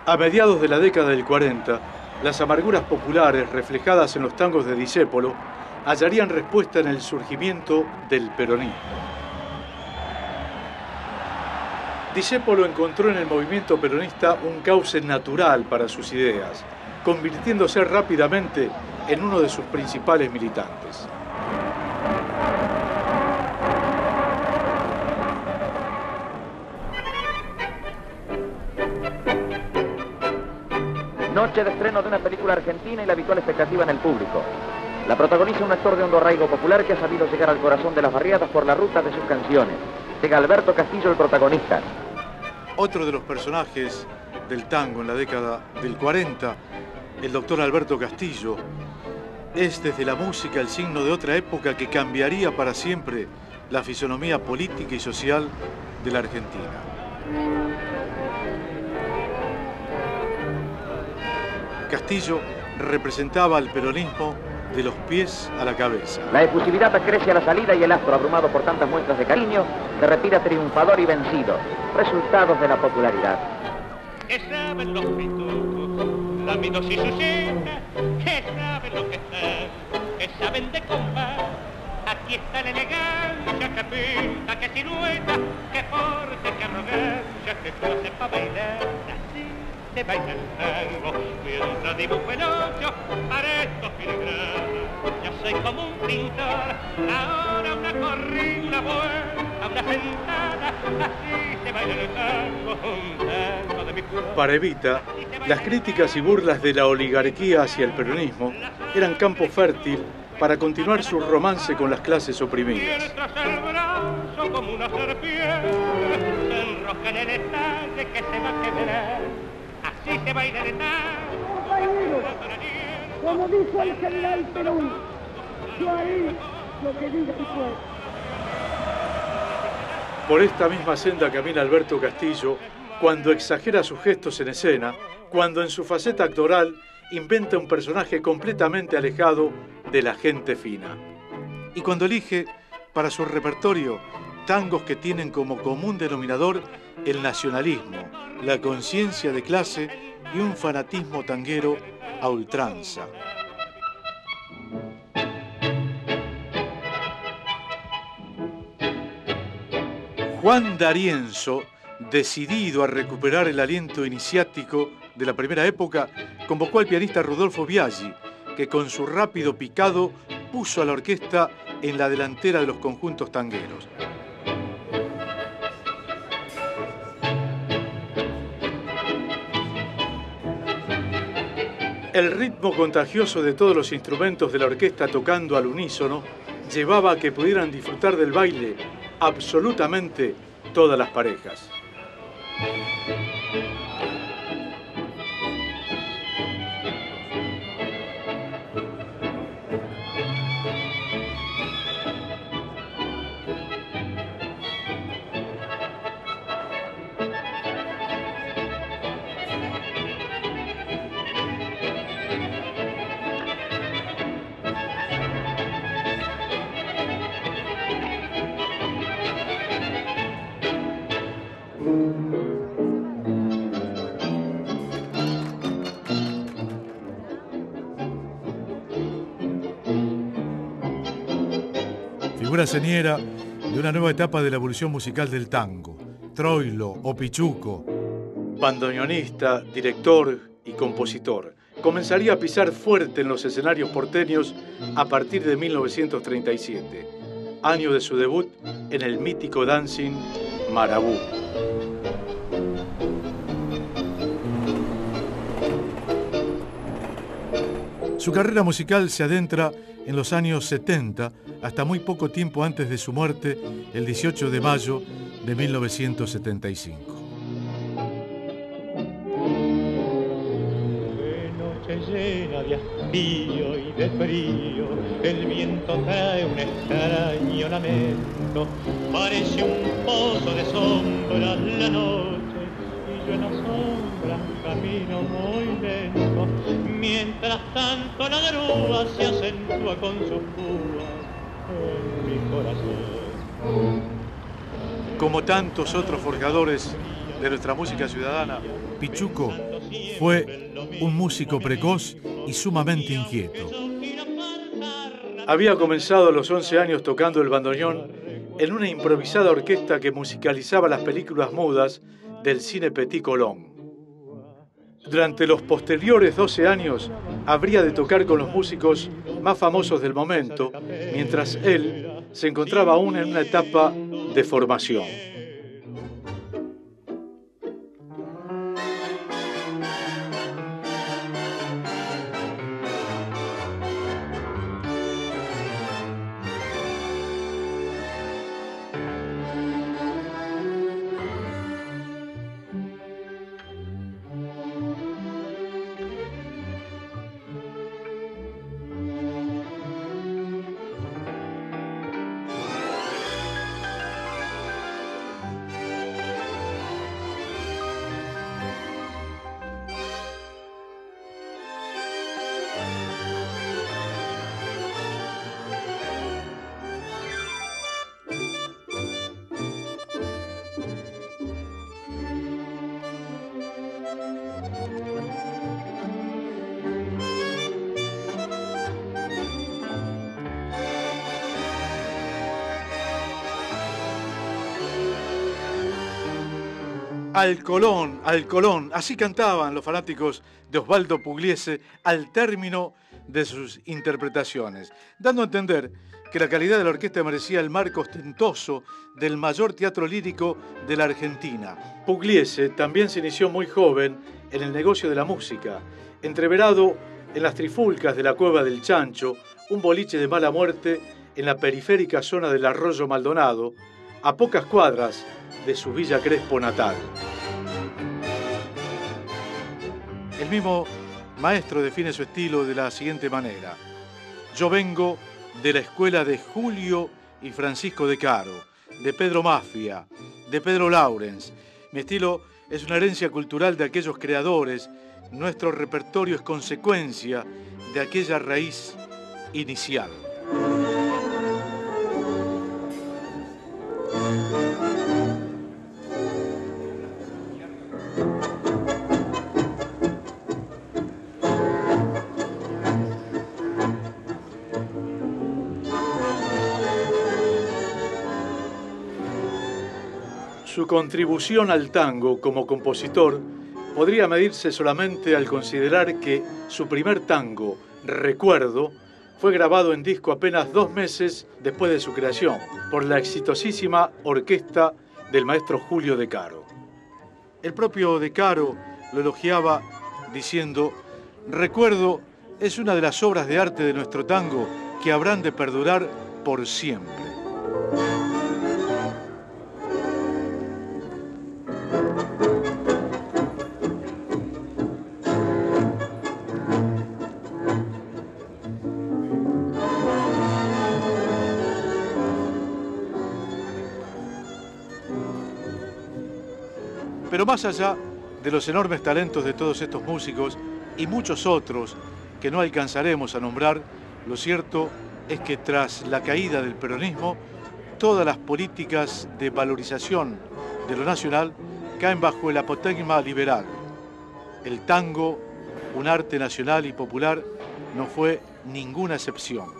A mediados de la década del 40, las amarguras populares reflejadas en los tangos de Discépolo hallarían respuesta en el surgimiento del peronismo. Discépolo encontró en el movimiento peronista un cauce natural para sus ideas, convirtiéndose rápidamente en uno de sus principales militantes. Noche de estreno de una película argentina y la habitual expectativa en el público. La protagoniza un actor de hondo arraigo popular que ha sabido llegar al corazón de las barriadas por la ruta de sus canciones. Llega Alberto Castillo, el protagonista. Otro de los personajes del tango en la década del 40, el doctor Alberto Castillo, es desde la música el signo de otra época que cambiaría para siempre la fisonomía política y social de la Argentina. Castillo representaba al peronismo de los pies a la cabeza. La efusividad acrece a la salida y el astro, abrumado por tantas muestras de cariño, se retira triunfador y vencido. Resultados de la popularidad. ¿Qué saben los pitucos? La mitos y sus hijas. ¿Qué saben lo que están? ¿Qué saben de compás? Aquí está la elegancia que pinta, que silueta, que porte, que arrogancia, que clase para bailar. Así se baila el tango, mientras dibujo el ocho para estos filigranas. Yo soy como un pintor, ahora una corrida, una vuelta, una sentada. Así se baila el tango, un tango de mi flor. Para Evita, las críticas y burlas de la oligarquía hacia el peronismo eran campo fértil para continuar su romance con las clases oprimidas. Mientras el brazo como una serpiente se enrosca en el estalle que se va a quebrar. Así se baila el tango. Como dijo el general Perón, yo haré lo que diga mi pueblo. Por esta misma senda camina Alberto Castillo cuando exagera sus gestos en escena, cuando en su faceta actoral inventa un personaje completamente alejado de la gente fina. Y cuando elige para su repertorio tangos que tienen como común denominador el nacionalismo, la conciencia de clase y un fanatismo tanguero a ultranza. Juan D'Arienzo, decidido a recuperar el aliento iniciático de la primera época, convocó al pianista Rodolfo Biaggi, que con su rápido picado puso a la orquesta en la delantera de los conjuntos tangueros. El ritmo contagioso de todos los instrumentos de la orquesta tocando al unísono llevaba a que pudieran disfrutar del baile absolutamente todas las parejas. Figura señera de una nueva etapa de la evolución musical del tango. Troilo o Pichuco, bandoneonista, director y compositor, comenzaría a pisar fuerte en los escenarios porteños a partir de 1937, año de su debut en el mítico dancing Marabú. Su carrera musical se adentra en los años 70, hasta muy poco tiempo antes de su muerte, el 18 de mayo de 1975. Qué noche llena de hastío y de frío, el viento trae un extraño lamento, parece un pozo de sombras la noche, y yo en las sombras camino muy lento, mientras tanto la grúa se acentúa con sus púas en mi corazón. Como tantos otros forjadores de nuestra música ciudadana, Pichuco Fue un músico precoz y sumamente inquieto. Había comenzado a los 11 años tocando el bandoneón en una improvisada orquesta que musicalizaba las películas mudas del cine Petit Colón. Durante los posteriores 12 años habría de tocar con los músicos más famosos del momento, mientras él se encontraba aún en una etapa de formación. Al Colón, al Colón, así cantaban los fanáticos de Osvaldo Pugliese al término de sus interpretaciones, dando a entender que la calidad de la orquesta merecía el marco ostentoso del mayor teatro lírico de la Argentina. Pugliese también se inició muy joven en el negocio de la música, entreverado en las trifulcas de la Cueva del Chancho, un boliche de mala muerte en la periférica zona del Arroyo Maldonado, a pocas cuadras de su Villa Crespo natal. El mismo maestro define su estilo de la siguiente manera: yo vengo de la escuela de Julio y Francisco de Caro, de Pedro Mafia, de Pedro Laurens. Mi estilo es una herencia cultural de aquellos creadores. Nuestro repertorio es consecuencia de aquella raíz inicial. Su contribución al tango como compositor podría medirse solamente al considerar que su primer tango, Recuerdo, fue grabado en disco apenas 2 meses después de su creación por la exitosísima orquesta del maestro Julio de Caro. El propio de Caro lo elogiaba diciendo: Recuerdo es una de las obras de arte de nuestro tango que habrán de perdurar por siempre. Pero más allá de los enormes talentos de todos estos músicos y muchos otros que no alcanzaremos a nombrar, lo cierto es que tras la caída del peronismo, todas las políticas de valorización de lo nacional caen bajo el apotegma liberal. El tango, un arte nacional y popular, no fue ninguna excepción.